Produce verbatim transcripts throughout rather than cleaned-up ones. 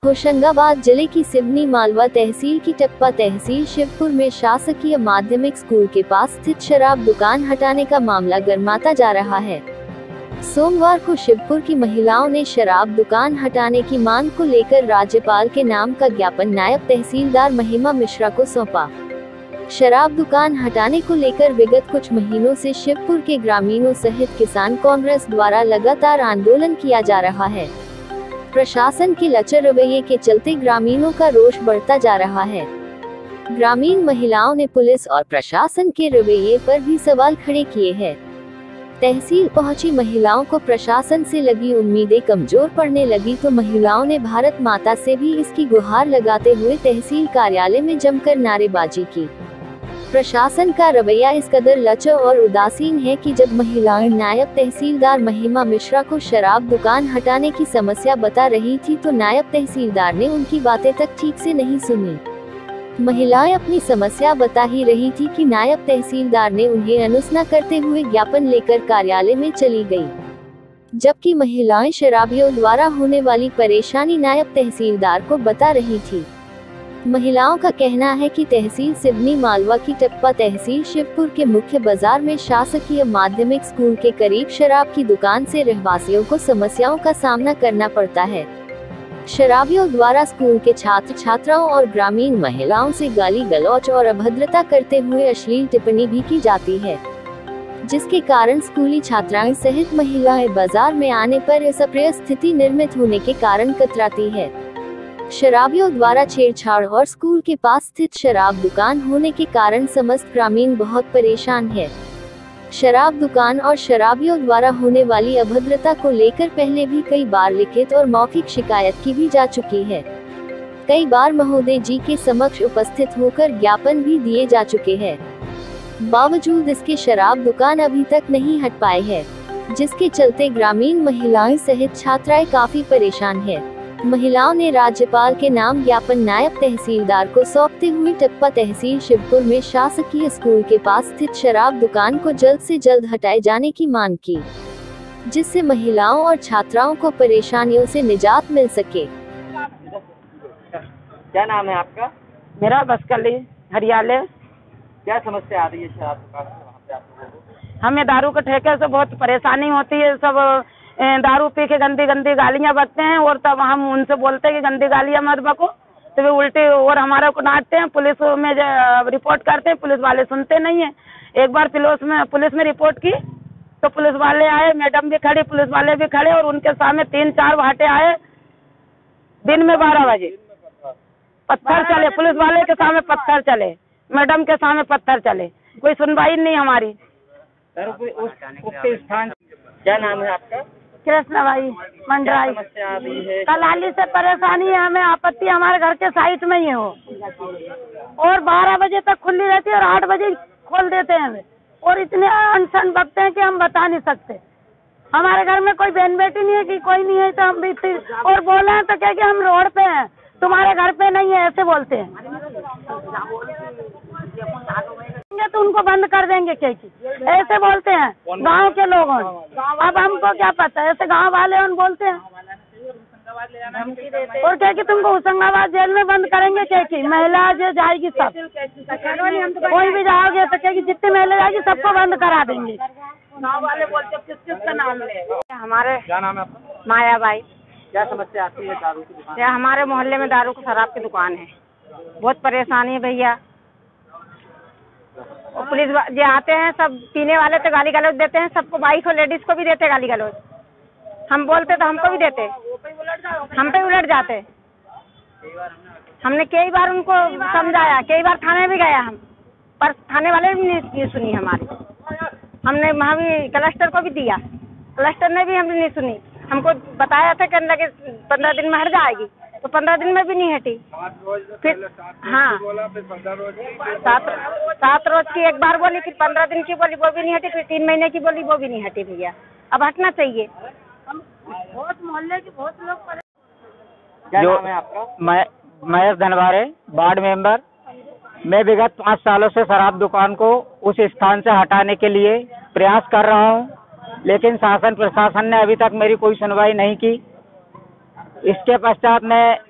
होशंगाबाद जिले की सिवनी मालवा तहसील की टप्पा तहसील शिवपुर में शासकीय माध्यमिक स्कूल के पास स्थित शराब दुकान हटाने का मामला गर्माता जा रहा है। सोमवार को शिवपुर की महिलाओं ने शराब दुकान हटाने की मांग को लेकर राज्यपाल के नाम का ज्ञापन नायब तहसीलदार महिमा मिश्रा को सौंपा। शराब दुकान हटाने को लेकर विगत कुछ महीनों से शिवपुर के ग्रामीणों सहित किसान कांग्रेस द्वारा लगातार आंदोलन किया जा रहा है। प्रशासन के लचर रवैये के चलते ग्रामीणों का रोष बढ़ता जा रहा है। ग्रामीण महिलाओं ने पुलिस और प्रशासन के रवैये पर भी सवाल खड़े किए हैं। तहसील पहुंची महिलाओं को प्रशासन से लगी उम्मीदें कमजोर पड़ने लगी तो महिलाओं ने भारत माता से भी इसकी गुहार लगाते हुए तहसील कार्यालय में जमकर नारेबाजी की। प्रशासन का रवैया इस कदर लचर और उदासीन है कि जब महिलाएं नायब तहसीलदार महिमा मिश्रा को शराब दुकान हटाने की समस्या बता रही थी तो नायब तहसीलदार ने उनकी बातें तक ठीक से नहीं सुनी। महिलाएं अपनी समस्या बता ही रही थी कि नायब तहसीलदार ने उन्हें अनसुना करते हुए ज्ञापन लेकर कार्यालय में चली गई, जबकि महिलाएं शराबियों द्वारा होने वाली परेशानी नायब तहसीलदार को बता रही थी। महिलाओं का कहना है कि तहसील सिवनी मालवा की टप्पा तहसील शिवपुर के मुख्य बाजार में शासकीय माध्यमिक स्कूल के करीब शराब की दुकान से रहवासियों को समस्याओं का सामना करना पड़ता है। शराबियों द्वारा स्कूल के छात्र छात्राओं और ग्रामीण महिलाओं से गाली गलौच और अभद्रता करते हुए अश्लील टिप्पणी भी की जाती है, जिसके कारण स्कूली छात्राएं सहित महिलाएं बाजार में आने पर इस अप्रिय स्थिति निर्मित होने के कारण कतराती है। शराबियों द्वारा छेड़छाड़ और स्कूल के पास स्थित शराब दुकान होने के कारण समस्त ग्रामीण बहुत परेशान है। शराब दुकान और शराबियों द्वारा होने वाली अभद्रता को लेकर पहले भी कई बार लिखित और मौखिक शिकायत की भी जा चुकी है। कई बार महोदय जी के समक्ष उपस्थित होकर ज्ञापन भी दिए जा चुके हैं। बावजूद इसके शराब दुकान अभी तक नहीं हट पाए हैं, जिसके चलते ग्रामीण महिलाएं सहित छात्राएं काफी परेशान है। महिलाओं ने राज्यपाल के नाम ज्ञापन नायब तहसीलदार को सौंपते हुए टप्पा तहसील शिवपुर में शासकीय स्कूल के पास स्थित शराब दुकान को जल्द से जल्द हटाए जाने की मांग की, जिससे महिलाओं और छात्राओं को परेशानियों से निजात मिल सके। क्या नाम है आपका? मेरा बसकली हरियाले। क्या समस्या आ रही है शराब दुकान से वहाँ पे आपको? हमें दारू के ठेके से बहुत परेशानी होती है। सब दारू पी के गंदी गंदी गालियां बकते हैं और तब हम उनसे बोलते हैं कि गंदी गालियां मत बको, तो वे उल्टे और हमारे को डांटते हैं। पुलिस में रिपोर्ट करते हैं, पुलिस वाले सुनते नहीं है। एक बार पुलिस में पुलिस में रिपोर्ट की तो पुलिस वाले आए, मैडम भी खड़ी, पुलिस वाले भी खड़े और उनके सामने तीन चार भाटे आए। दिन में बारह बजे पत्थर चले, पुलिस वाले के सामने पत्थर चले, मैडम के सामने पत्थर चले, कोई सुनवाई नहीं हमारी। क्या नाम है आपका? कृष्ण भाई मंडराई। कलाली से परेशानी है, हमें आपत्ति हमारे घर के साइड में ही हो और बारह बजे तक खुली रहती है और आठ बजे खोल देते हैं हमें, और इतने अनशन बकते हैं कि हम बता नहीं सकते। हमारे घर में कोई बहन बेटी नहीं है कि कोई नहीं है, तो हम भी और बोले हैं तो क्या कि हम रोड पे हैं, तुम्हारे घर पे नहीं है, ऐसे बोलते हैं। तो उनको बंद कर देंगे क्या कि ऐसे बोलते हैं गांव के लोग। अब हमको क्या पता, ऐसे गांव वाले उन बोलते हैं और क्या कि तुमको होशंगाबाद जेल में बंद करेंगे क्या कि महिला जो जाएगी सब, कोई भी जाओगे तो क्या कि जितनी महिला जाएगी सबको बंद करा देंगे। गाँव वाले बोलते हैं किस किस का नाम ले। हमारे क्या नाम है आपका? माया बाई। क्या समस्या आती है दारू की दुकान? हमारे मोहल्ले में दारू की शराब की दुकान है, बहुत परेशानी है भैया। और पुलिस जो आते हैं सब पीने वाले तो गाली गलौज देते हैं, सबको, बाइक और लेडीज को भी देते गाली गलौज। हम बोलते तो हमको भी देते, हम पे उलट जाते। हमने कई बार उनको समझाया, कई बार थाने भी गया हम, पर थाने वाले भी नहीं सुनी हमारी। हमने वहाँ भी कलेक्टर को भी दिया, कलेक्टर ने भी हमने नहीं सुनी। हमको बताया था कहने लगे पंद्रह दिन में हट जाएगी, तो पंद्रह दिन में भी नहीं हटी। फिर हाँ सात सात रोज की एक बार बोली, फिर पंद्रह दिन की बोली, वो भी नहीं हटी। फिर तीन महीने की बोली, वो भी नहीं हटी। भैया अब हटना चाहिए। बहुत मोहल्ले के बहुत लोग। क्या नाम है आपका? मैं महेश धनवारे, वार्ड मेंबर। मैं विगत पाँच सालों से शराब दुकान को उस स्थान से हटाने के लिए प्रयास कर रहा हूं, लेकिन शासन प्रशासन ने अभी तक मेरी कोई सुनवाई नहीं की। इसके पश्चात मैं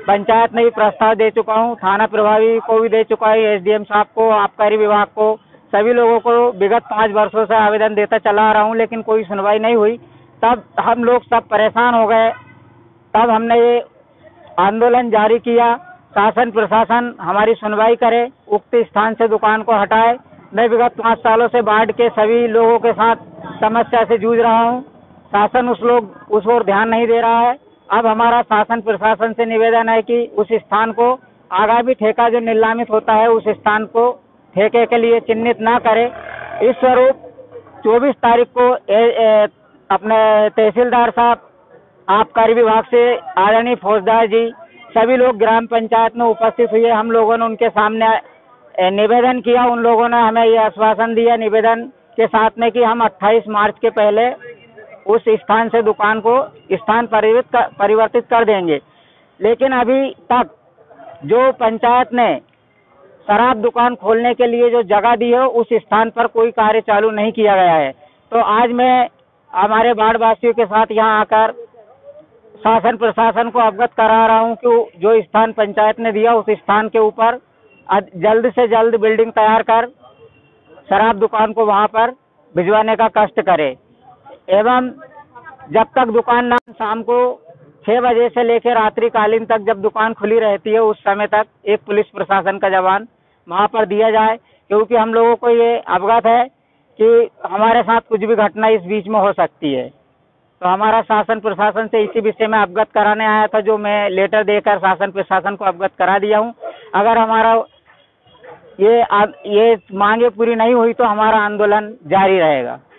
पंचायत में भी प्रस्ताव दे चुका हूँ, थाना प्रभारी को भी दे चुका है, एसडीएम साहब को, आबकारी विभाग को, सभी लोगों को विगत पाँच वर्षों से आवेदन देता चला आ रहा हूँ, लेकिन कोई सुनवाई नहीं हुई। तब हम लोग सब परेशान हो गए। तब हमने ये आंदोलन जारी किया, शासन प्रशासन हमारी सुनवाई करे, उक्त स्थान से दुकान को हटाए। मैं विगत पाँच सालों से बाढ़ के सभी लोगों के साथ समस्या से जूझ रहा हूँ। शासन उस लोग उस ओर ध्यान नहीं दे रहा है। अब हमारा शासन प्रशासन से निवेदन है कि उस स्थान को आगामी ठेका जो नीलामित होता है उस स्थान को ठेके के लिए चिन्हित ना करे। इस स्वरूप चौबीस तारीख को ए, ए, अपने तहसीलदार साहब, आबकारी विभाग से आदरणीय फौजदार जी, सभी लोग ग्राम पंचायत में उपस्थित हुए। हम लोगों ने उनके सामने निवेदन किया। उन लोगों ने हमें ये आश्वासन दिया निवेदन के साथ में कि हम अट्ठाईस मार्च के पहले उस स्थान से दुकान को स्थान परिवर्तित कर, परिवर्तित कर देंगे। लेकिन अभी तक जो पंचायत ने शराब दुकान खोलने के लिए जो जगह दी है उस स्थान पर कोई कार्य चालू नहीं किया गया है। तो आज मैं हमारे बाढ़ वासियों के साथ यहाँ आकर शासन प्रशासन को अवगत करा रहा हूँ कि जो स्थान पंचायत ने दिया उस स्थान के ऊपर जल्द से जल्द बिल्डिंग तैयार कर शराब दुकान को वहाँ पर भिजवाने का कष्ट करे। एवं जब तक दुकान ना शाम को छह बजे से लेकर रात्रिकालीन तक जब दुकान खुली रहती है उस समय तक एक पुलिस प्रशासन का जवान वहाँ पर दिया जाए, क्योंकि हम लोगों को ये अवगत है कि हमारे साथ कुछ भी घटना इस बीच में हो सकती है। तो हमारा शासन प्रशासन से इसी विषय में अवगत कराने आया था, जो मैं लेटर देकर शासन प्रशासन को अवगत करा दिया हूँ। अगर हमारा ये ये मांगे पूरी नहीं हुई तो हमारा आंदोलन जारी रहेगा।